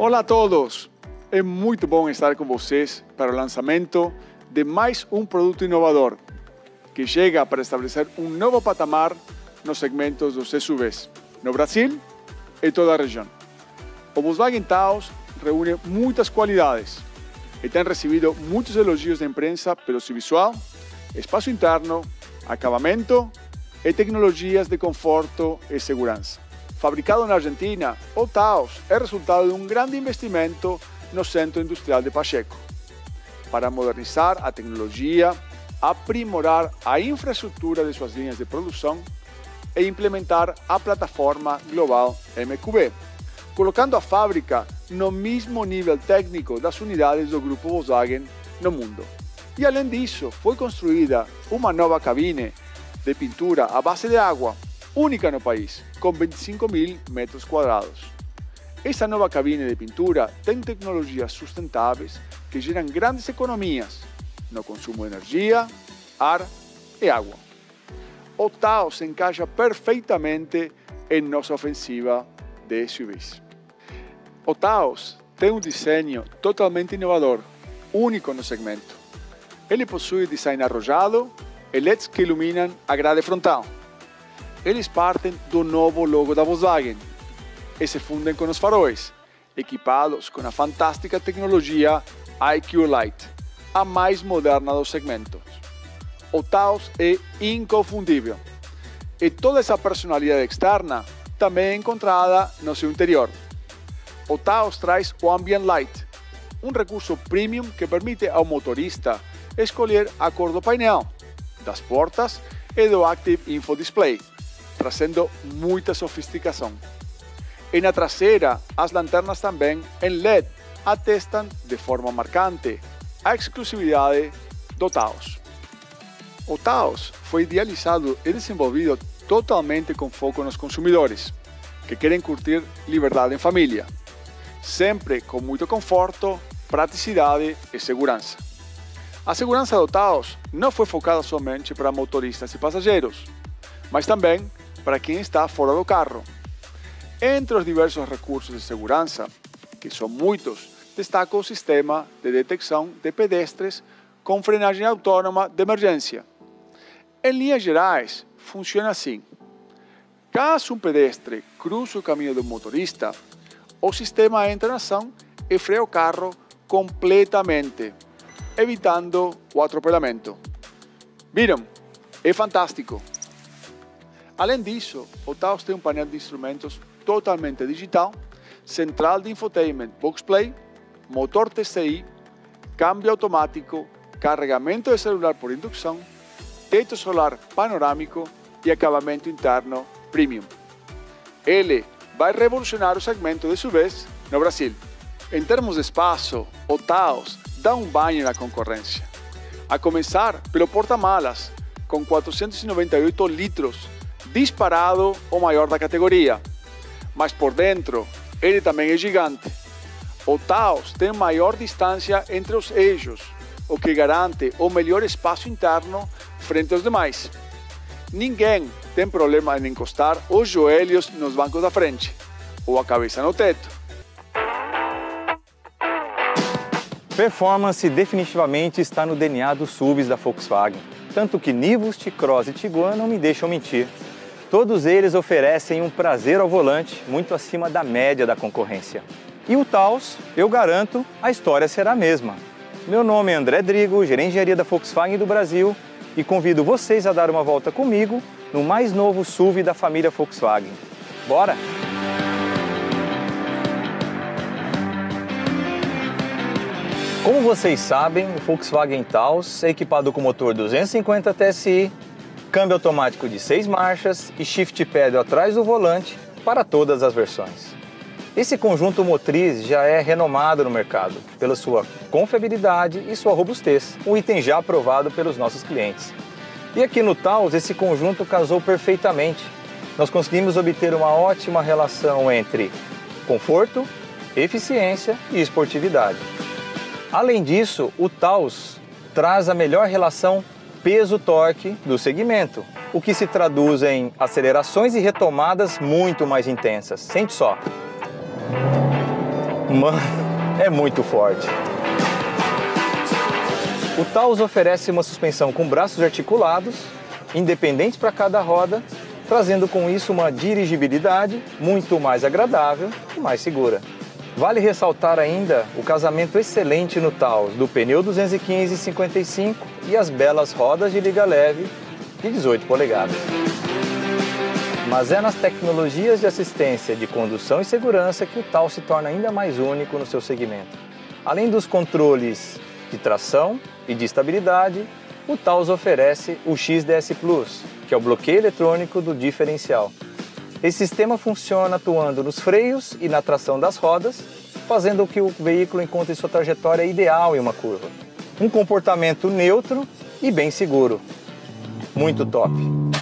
Olá a todos! É muito bom estar com vocês para o lançamento de mais um produto inovador que chega para estabelecer um novo patamar nos segmentos dos SUVs no Brasil e toda a região. O Volkswagen Taos reúne muitas qualidades e tem recebido muitos elogios da imprensa pelo seu visual, espaço interno, acabamento e tecnologias de conforto e segurança. Fabricado na Argentina, o Taos é resultado de um grande investimento no Centro Industrial de Pacheco, para modernizar a tecnologia, aprimorar a infraestrutura de suas linhas de produção e implementar a plataforma global MQB, colocando a fábrica no mesmo nível técnico das unidades do grupo Volkswagen no mundo. E além disso, foi construída uma nova cabine de pintura à base de água, única no país, com 25.000 metros quadrados. Essa nova cabine de pintura tem tecnologias sustentáveis que geram grandes economias no consumo de energia, ar e água. O Taos se encaixa perfeitamente em nossa ofensiva de SUVs. O Taos tem um desenho totalmente inovador, único no segmento. Ele possui design arrojado e LEDs que iluminam a grade frontal. Eles partem do novo logo da Volkswagen e se fundem com os faróis, equipados com a fantástica tecnologia IQ Light, a mais moderna dos segmentos. O Taos é inconfundível e toda essa personalidade externa também é encontrada no seu interior. O Taos traz o Ambient Light, um recurso premium que permite ao motorista escolher a cor do painel, das portas e do Active Info Display, trazendo muita sofisticação. E na traseira, as lanternas também em LED atestam de forma marcante a exclusividade do Taos. O Taos foi idealizado e desenvolvido totalmente com foco nos consumidores, que querem curtir liberdade em família, sempre com muito conforto, praticidade e segurança. A segurança do Taos não foi focada somente para motoristas e passageiros, mas também para quem está fora do carro. Entre os diversos recursos de segurança, que são muitos, destaca o sistema de detecção de pedestres com frenagem autônoma de emergência. Em linhas gerais, funciona assim. Caso um pedestre cruze o caminho do motorista, o sistema entra em ação e freia o carro completamente, evitando o atropelamento. Viram? É fantástico! Além disso, o Taos tem um painel de instrumentos totalmente digital, central de infotainment Boxplay, motor TCI, câmbio automático, carregamento de celular por indução, teto solar panorâmico e acabamento interno premium. Ele vai revolucionar o segmento de SUVs no Brasil. Em termos de espaço, o Taos dá um banho na concorrência. A começar pelo porta-malas, com 498 litros, disparado o maior da categoria. Mas por dentro, ele também é gigante. O Taos tem maior distância entre os eixos, o que garante o melhor espaço interno frente aos demais. Ninguém tem problema em encostar os joelhos nos bancos da frente, ou a cabeça no teto. Performance definitivamente está no DNA dos SUVs da Volkswagen, tanto que Nivus, T-Cross e Tiguan não me deixam mentir. Todos eles oferecem um prazer ao volante muito acima da média da concorrência. E o Taos, eu garanto, a história será a mesma. Meu nome é André Drigo, gerente de engenharia da Volkswagen do Brasil, e convido vocês a dar uma volta comigo no mais novo SUV da família Volkswagen. Bora! Como vocês sabem, o Volkswagen Taos é equipado com motor 250 TSI, câmbio automático de 6 marchas e shift pedal atrás do volante para todas as versões. Esse conjunto motriz já é renomado no mercado pela sua confiabilidade e sua robustez, um item já aprovado pelos nossos clientes. E aqui no Taos esse conjunto casou perfeitamente. Nós conseguimos obter uma ótima relação entre conforto, eficiência e esportividade. Além disso, o Taos traz a melhor relação peso-torque do segmento, o que se traduz em acelerações e retomadas muito mais intensas. Sente só. Mano, é muito forte. O Taos oferece uma suspensão com braços articulados, independentes para cada roda, trazendo com isso uma dirigibilidade muito mais agradável e mais segura. Vale ressaltar ainda o casamento excelente no Taos do pneu 215/55 e as belas rodas de liga leve de 18 polegadas. Mas é nas tecnologias de assistência de condução e segurança que o Taos se torna ainda mais único no seu segmento. Além dos controles de tração e de estabilidade, o Taos oferece o XDS Plus, que é o bloqueio eletrônico do diferencial. Esse sistema funciona atuando nos freios e na tração das rodas, fazendo com que o veículo encontre sua trajetória ideal em uma curva. Um comportamento neutro e bem seguro. Muito top!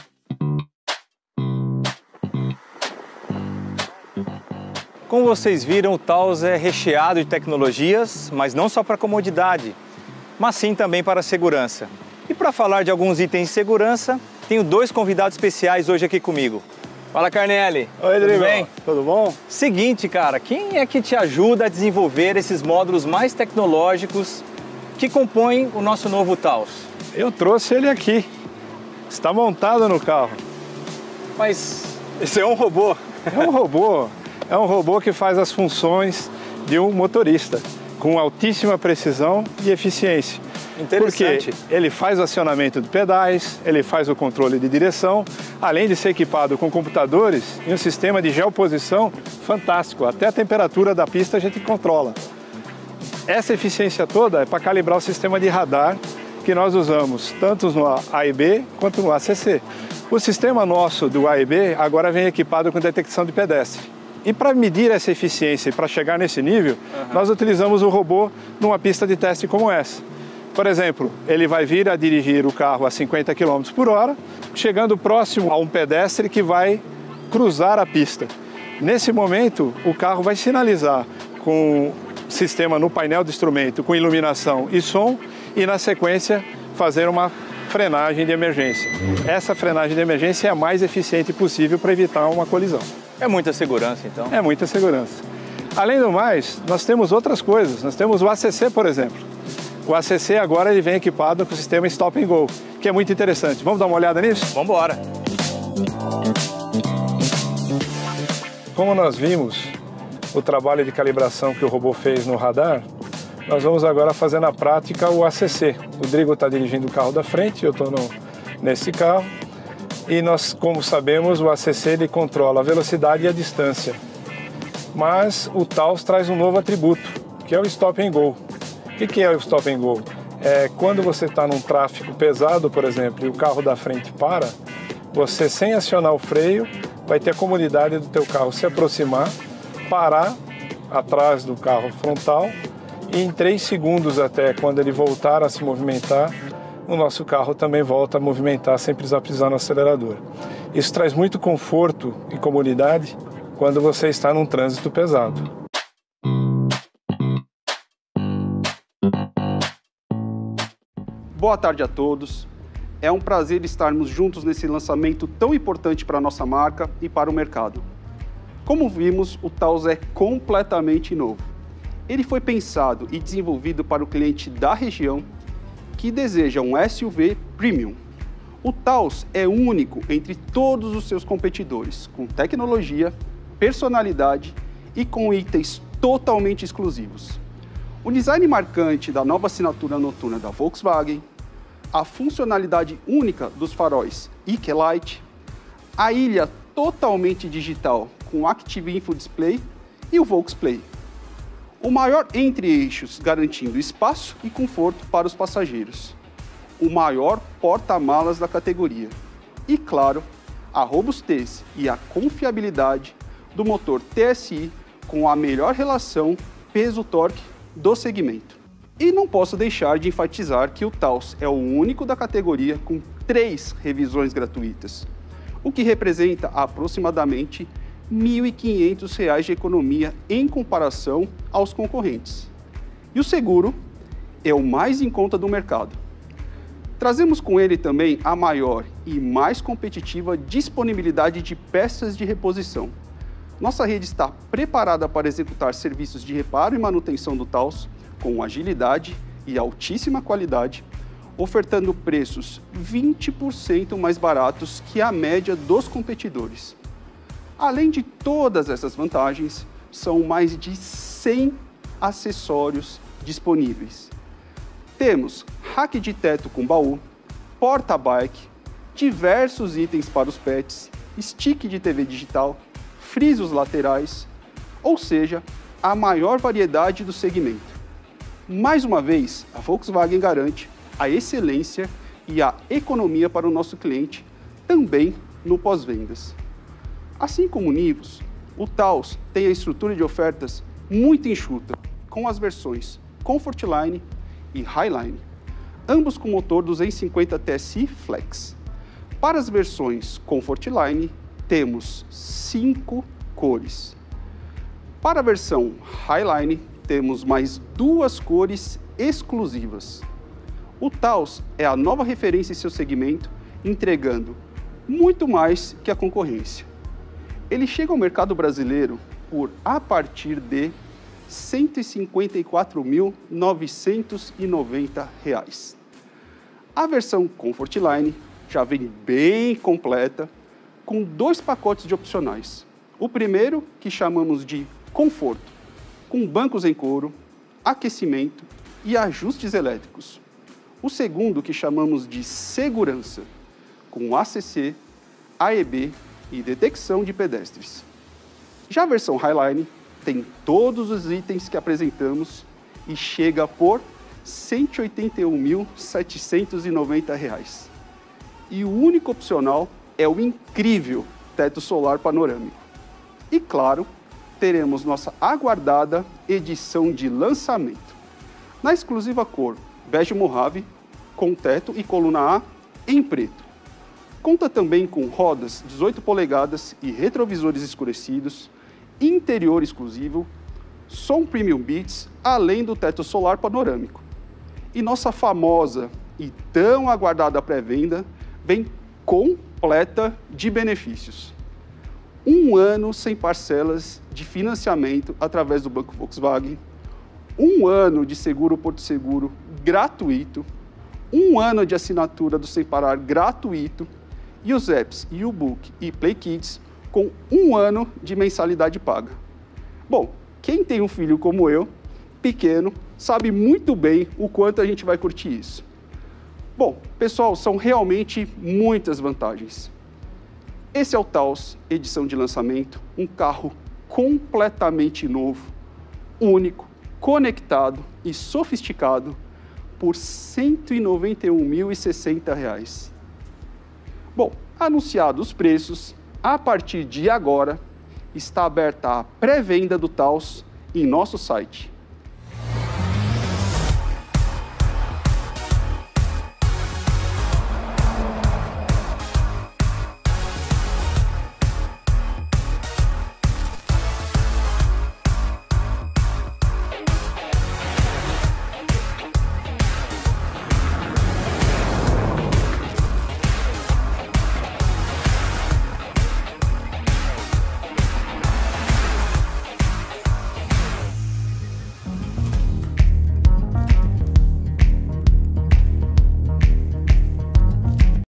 Como vocês viram, o Taos é recheado de tecnologias, mas não só para comodidade, mas sim também para segurança. E para falar de alguns itens de segurança, tenho dois convidados especiais hoje aqui comigo. Fala, Carnelli. Oi, Rodrigo. Tudo bem? Tudo bom? Seguinte, cara, quem é que te ajuda a desenvolver esses módulos mais tecnológicos que compõem o nosso novo Taos? Eu trouxe ele aqui. Está montado no carro. Mas esse é um robô. É um robô que faz as funções de um motorista, com altíssima precisão e eficiência. Interessante. Porque ele faz o acionamento de pedais, ele faz o controle de direção, além de ser equipado com computadores e um sistema de geoposição fantástico. Até a temperatura da pista a gente controla. Essa eficiência toda é para calibrar o sistema de radar que nós usamos, tanto no A e B quanto no ACC. O sistema nosso do A e B agora vem equipado com detecção de pedestre. E para medir essa eficiência e para chegar nesse nível, nós utilizamos o robô numa pista de teste como essa. Por exemplo, ele vai vir a dirigir o carro a 50 km por hora, chegando próximo a um pedestre que vai cruzar a pista. Nesse momento, o carro vai sinalizar com sistema no painel de instrumento, com iluminação e som, e na sequência fazer uma frenagem de emergência. Essa frenagem de emergência é a mais eficiente possível para evitar uma colisão. É muita segurança, então? É muita segurança. Além do mais, nós temos outras coisas. Nós temos o ACC, por exemplo. O ACC agora ele vem equipado com o sistema Stop and Go, que é muito interessante. Vamos dar uma olhada nisso? Vamos embora! Como nós vimos o trabalho de calibração que o robô fez no radar, nós vamos agora fazer na prática o ACC. O Rodrigo está dirigindo o carro da frente, eu estou nesse carro. E nós, como sabemos, o ACC ele controla a velocidade e a distância. Mas o Taos traz um novo atributo, que é o Stop and Go. O que é o Stop and Go? É quando você está num tráfego pesado, por exemplo, e o carro da frente para, você, sem acionar o freio, vai ter a comodidade do teu carro se aproximar, parar atrás do carro frontal e em 3 segundos até quando ele voltar a se movimentar, o nosso carro também volta a movimentar sem precisar pisar no acelerador. Isso traz muito conforto e comodidade quando você está num trânsito pesado. Boa tarde a todos. É um prazer estarmos juntos nesse lançamento tão importante para a nossa marca e para o mercado. Como vimos, o Taos é completamente novo. Ele foi pensado e desenvolvido para o cliente da região que deseja um SUV premium. O Taos é único entre todos os seus competidores, com tecnologia, personalidade e com itens totalmente exclusivos. O design marcante da nova assinatura noturna da Volkswagen, a funcionalidade única dos faróis IQ-Lite, a ilha totalmente digital com Active Info Display e o VolksPlay. O maior entre-eixos garantindo espaço e conforto para os passageiros. O maior porta-malas da categoria. E, claro, a robustez e a confiabilidade do motor TSI com a melhor relação peso-torque do segmento. E não posso deixar de enfatizar que o Taos é o único da categoria com 3 revisões gratuitas, o que representa aproximadamente R$ 1.500 de economia em comparação aos concorrentes. E o seguro é o mais em conta do mercado. Trazemos com ele também a maior e mais competitiva disponibilidade de peças de reposição, Nossa rede está preparada para executar serviços de reparo e manutenção do Taos com agilidade e altíssima qualidade, ofertando preços 20% mais baratos que a média dos competidores. Além de todas essas vantagens, são mais de 100 acessórios disponíveis. Temos rack de teto com baú, porta-bike, diversos itens para os pets, stick de TV digital, frisos laterais, ou seja, a maior variedade do segmento. Mais uma vez, a Volkswagen garante a excelência e a economia para o nosso cliente, também no pós-vendas. Assim como o Nivus, o Taos tem a estrutura de ofertas muito enxuta, com as versões Comfortline e Highline, ambos com motor 250 TSI Flex. Para as versões Comfortline, temos 5 cores. Para a versão Highline, temos mais 2 cores exclusivas. O Taos é a nova referência em seu segmento, entregando muito mais que a concorrência. Ele chega ao mercado brasileiro por a partir de R$ 154.990. A versão Comfortline já vem bem completa, com 2 pacotes de opcionais. O primeiro, que chamamos de Conforto, com bancos em couro, aquecimento e ajustes elétricos. O segundo, que chamamos de Segurança, com ACC, AEB e detecção de pedestres. Já a versão Highline tem todos os itens que apresentamos e chega por R$ 181.790. E o único opcional é o incrível teto solar panorâmico. E claro, teremos nossa aguardada edição de lançamento, na exclusiva cor bege Mojave, com teto e coluna A em preto. Conta também com rodas 18 polegadas e retrovisores escurecidos, interior exclusivo, som Premium Beats, além do teto solar panorâmico. E nossa famosa e tão aguardada pré-venda vem completa de benefícios. 1 ano sem parcelas de financiamento através do Banco Volkswagen, 1 ano de seguro Porto Seguro gratuito, 1 ano de assinatura do Sem Parar gratuito e os apps U-Book e Play Kids com 1 ano de mensalidade paga. Bom, quem tem um filho como eu, pequeno, sabe muito bem o quanto a gente vai curtir isso. Bom, pessoal, são realmente muitas vantagens. Esse é o Taos, edição de lançamento, um carro completamente novo, único, conectado e sofisticado por R$ 191.060. Bom, anunciados os preços, a partir de agora está aberta a pré-venda do Taos em nosso site